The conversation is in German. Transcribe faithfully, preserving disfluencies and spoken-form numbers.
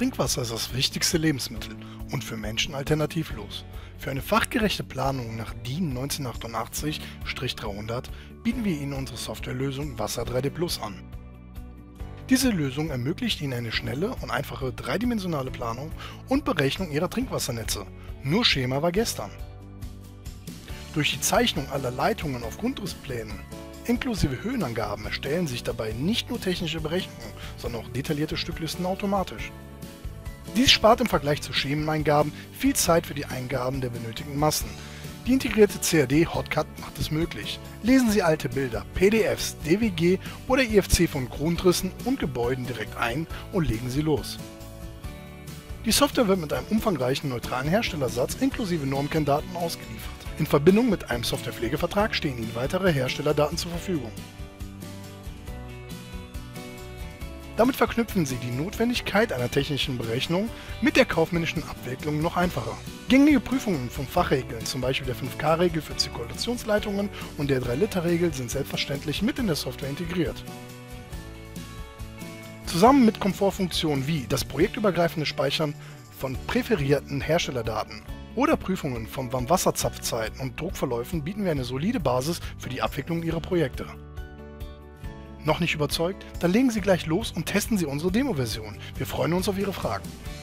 Trinkwasser ist das wichtigste Lebensmittel und für Menschen alternativlos. Für eine fachgerechte Planung nach D I N neunzehnhundertachtundachtzig dreihundert bieten wir Ihnen unsere Softwarelösung Wasser drei D Plus an. Diese Lösung ermöglicht Ihnen eine schnelle und einfache dreidimensionale Planung und Berechnung Ihrer Trinkwassernetze. Nur Schema war gestern. Durch die Zeichnung aller Leitungen auf Grundrissplänen inklusive Höhenangaben erstellen sich dabei nicht nur technische Berechnungen, sondern auch detaillierte Stücklisten automatisch. Dies spart im Vergleich zu Schemeneingaben viel Zeit für die Eingaben der benötigten Massen. Die integrierte C A D-Hotcut macht es möglich. Lesen Sie alte Bilder, P D Fs, D W G oder I F C von Grundrissen und Gebäuden direkt ein und legen Sie los. Die Software wird mit einem umfangreichen neutralen Herstellersatz inklusive Normkenndaten ausgeliefert. In Verbindung mit einem Softwarepflegevertrag stehen Ihnen weitere Herstellerdaten zur Verfügung. Damit verknüpfen Sie die Notwendigkeit einer technischen Berechnung mit der kaufmännischen Abwicklung noch einfacher. Gängige Prüfungen von Fachregeln, zum Beispiel der fünf K Regel für Zirkulationsleitungen und der drei Liter Regel, sind selbstverständlich mit in der Software integriert. Zusammen mit Komfortfunktionen wie das projektübergreifende Speichern von präferierten Herstellerdaten oder Prüfungen von Warmwasserzapfzeiten und Druckverläufen bieten wir eine solide Basis für die Abwicklung Ihrer Projekte. Noch nicht überzeugt? Dann legen Sie gleich los und testen Sie unsere Demo-Version. Wir freuen uns auf Ihre Fragen.